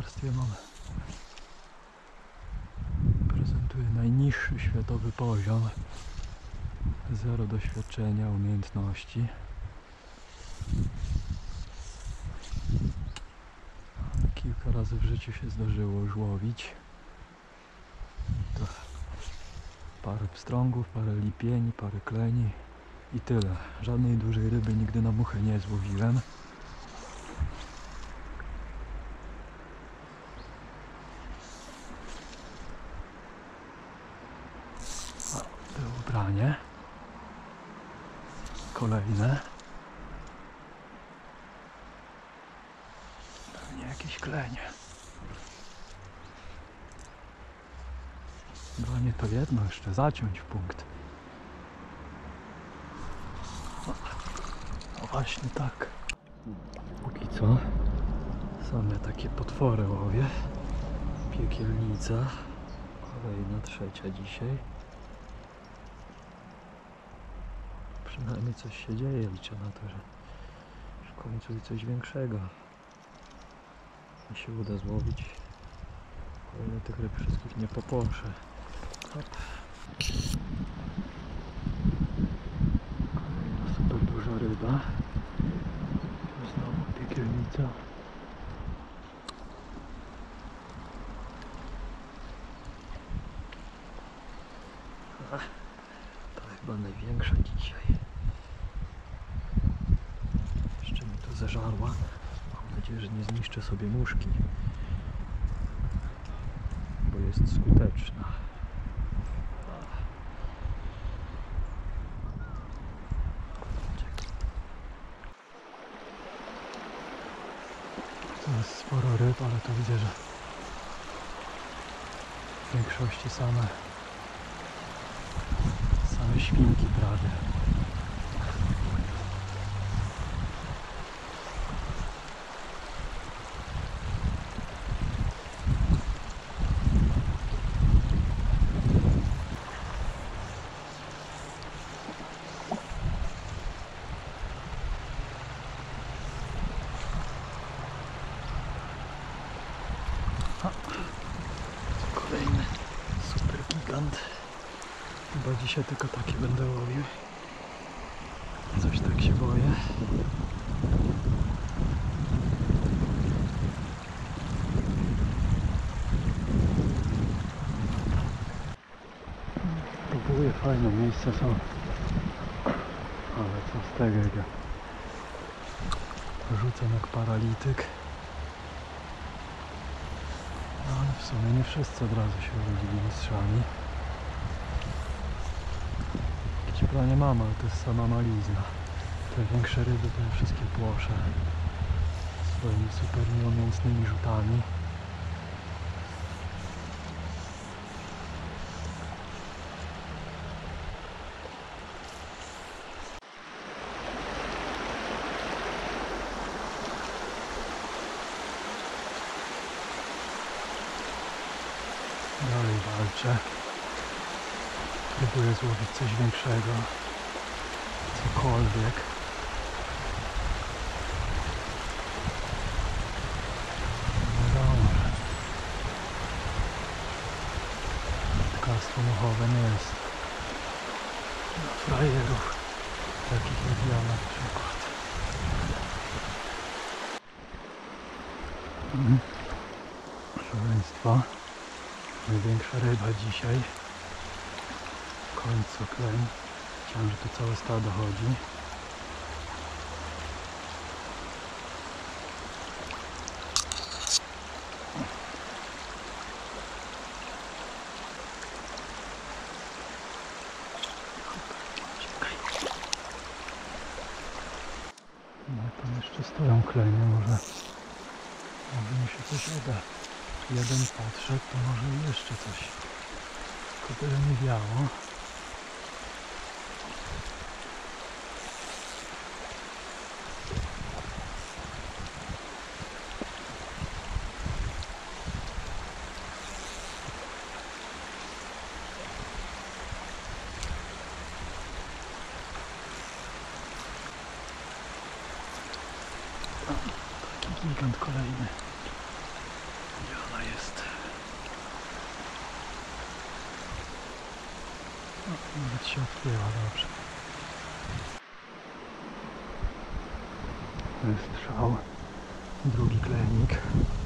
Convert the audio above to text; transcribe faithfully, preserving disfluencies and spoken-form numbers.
kolarstwie mam prezentuje najniższy światowy poziom. Zero doświadczenia, umiejętności. Kilka razy w życiu się zdarzyło już łowić. To parę pstrągów, parę lipieni, parę kleni i tyle. Żadnej dużej ryby nigdy na muchę nie złowiłem. To ubranie. Kolejne. Pewnie jakieś klenie. No nie to jedno, jeszcze zaciąć w punkt. No właśnie tak. Póki co same takie potwory łowię. Piekielnica. Kolejna, trzecia dzisiaj. Przynajmniej coś się dzieje, liczę na to, że w końcu i coś większego mi się uda złowić. O ile tych ryb wszystkich nie poproszę. Hop. Kolejna super duża ryba. Znowu piekielnica. To chyba największa dzisiaj. Jeszcze mi to zeżarła. Mam nadzieję, że nie zniszczę sobie muszki, bo jest skuteczna. To jest sporo ryb, ale to widzę, że w większości same same świnki prawie. Kolejny super gigant. Chyba dzisiaj tylko takie będę łowił. Coś tak się boję. Próbuję, fajne miejsca są. Ale co z tego, jak ja rzucam jak paralityk. No ale w sumie nie wszyscy od razu się urodzili mistrzami. Planie mam, ale to jest sama malizna. Te większe ryby to ja wszystkie płoszę swoimi super nieumiejętnymi rzutami. Dalej walczę. Próbuję złowić coś większego, cokolwiek. Wiadomo, że wędkarstwo mochowe nie jest dla frajerów, takich jak ja na przykład. Mhm. Szaleństwo. Największa ryba dzisiaj. W końcu kleń. Chciałem, że tu całe stado chodzi. No tam jeszcze stoją klenie, może, może mi się coś uda. Jeden podszedł, to może jeszcze coś. Tylko tyle nie wiało. Taki gigant kolejny. O, nawet się odkryła dobrze. To jest strzał. Drugi klejnik.